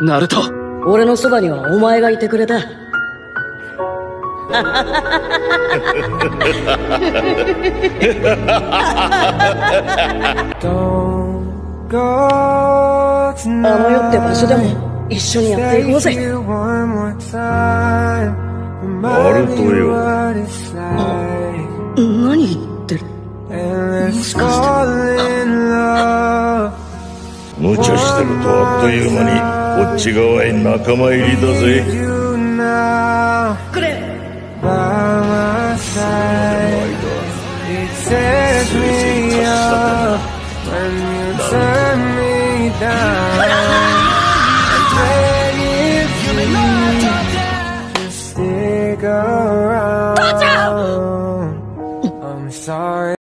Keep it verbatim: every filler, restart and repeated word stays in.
ナルト。 俺のそばにはお前がいてくれた。あの世って場所でも一緒にやっていこうぜ。 ナルトよ。 何言ってる。もしかして無茶してるとあっという間にこっち側へ仲間入りだぜ。 くれ。 それまでの間せいぜい貸したかな。ナルト。